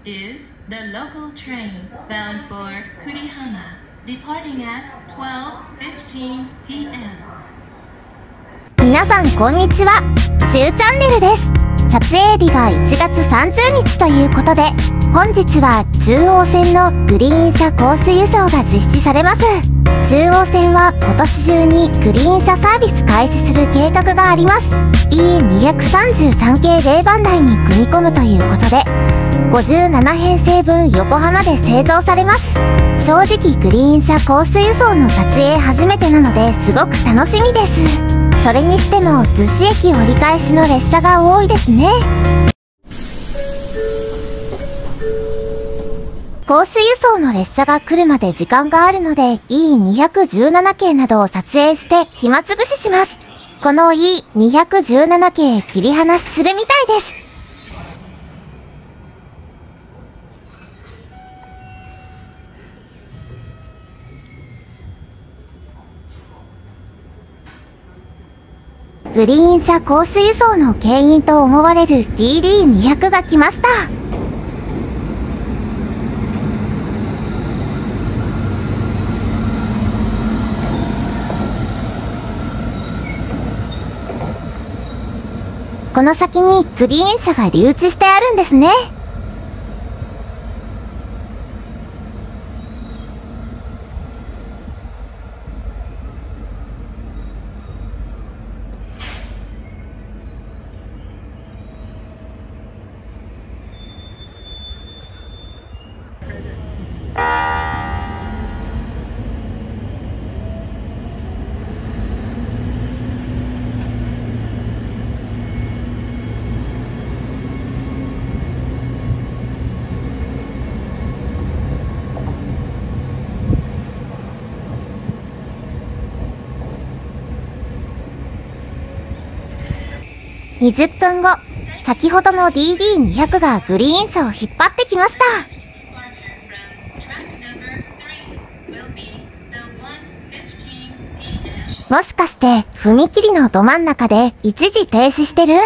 is the local train bound for Kurihama, departing at 12:15 p.m. 皆さんこんにちは、しゅうチャンネルです。撮影日が1月30日ということで、本日は中央線のグリーン車公衆輸送が実施されます。中央線は今年中にグリーン車サービス開始する計画があります。E233 系0番台に組み込むということで、57編成分横浜で製造されます。正直グリーン車公衆輸送の撮影初めてなのですごく楽しみです。それにしても逗子駅折り返しの列車が多いですね。公衆輸送の列車が来るまで時間があるので E217 系などを撮影して暇つぶしします。この E217 系切り離しするみたいです。グリーン車公衆輸送の牽引と思われる DD200 が来ました。この先にグリーン車が留置してあるんですね。20分後、先ほどの DD200 がグリーン車を引っ張ってきました。もしかして踏切のど真ん中で一時停止してる？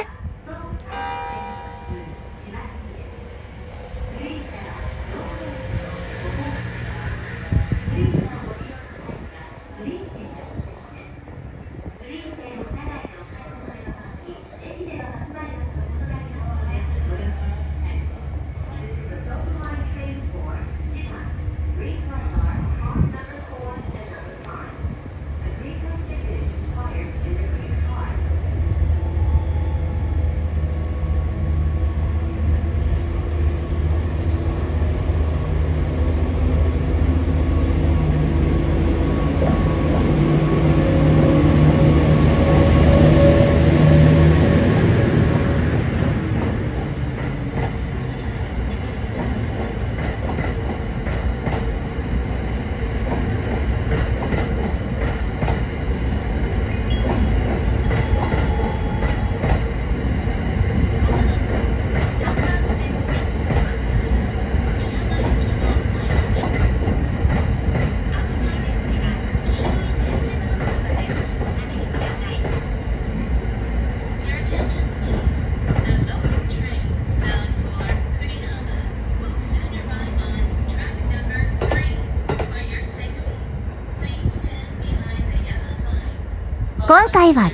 今回は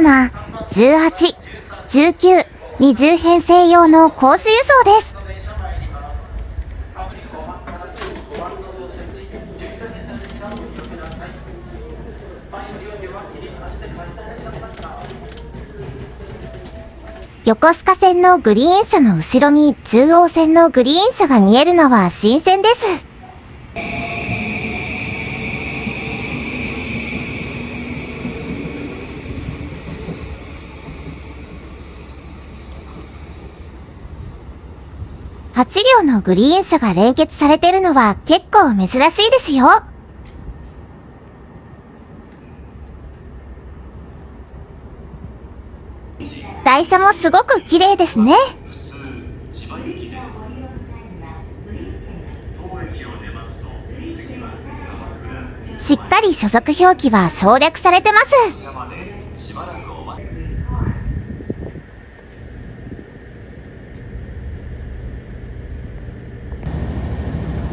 17、18、19、20編成用の公衆輸送です。横須賀線のグリーン車の後ろに中央線のグリーン車が見えるのは新鮮です。8両のグリーン車が連結されてるのは結構珍しいですよ。台車もすごく綺麗ですね。しっかり所属表記は省略されてます。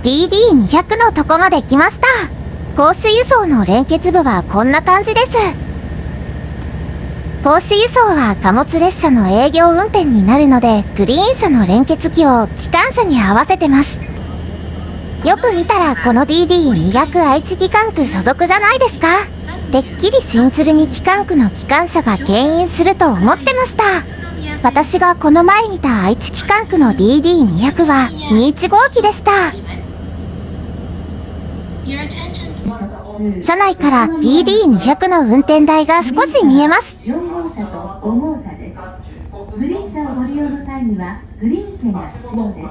DD200 のとこまで来ました。コース輸送の連結部はこんな感じです。コース輸送は貨物列車の営業運転になるので、グリーン車の連結機を機関車に合わせてます。よく見たらこの DD200 愛知機関区所属じゃないですか。てっきり新鶴見機関区の機関車が牽引すると思ってました。私がこの前見た愛知機関区の DD200 は21号機でした。車内から DD200 の運転台が少し見えます。 4号車と5号車です。グリーン車をご利用の際にはグリーン券が必要です。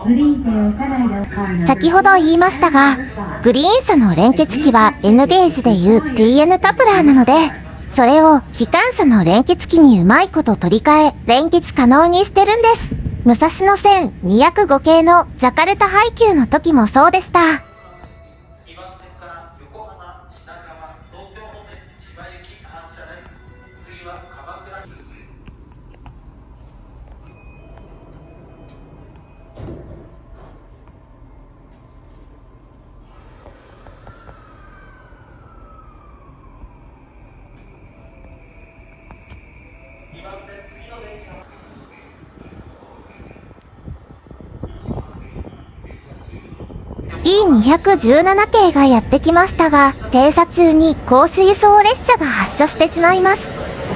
グリーン券を車内でお買いの先ほど言いましたが、グリーン車の連結機は N ゲージでいう TN カプラーなので、それを機関車の連結機にうまいこと取り替え、連結可能にしてるんです。武蔵野線205系のジャカルタ配給の時もそうでした。E217 系がやってきましたが、停車中にコース輸送列車が発車してしまいます。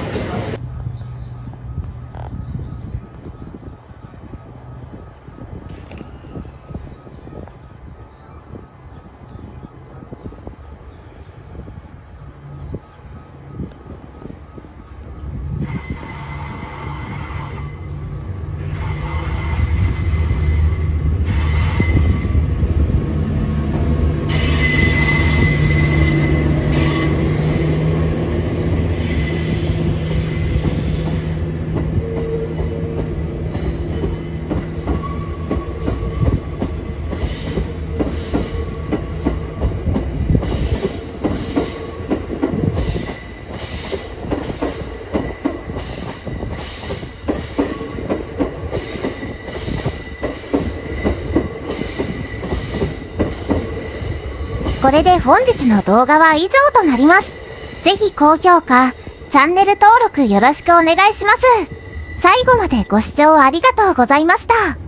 これで本日の動画は以上となります。ぜひ高評価、チャンネル登録よろしくお願いします。最後までご視聴ありがとうございました。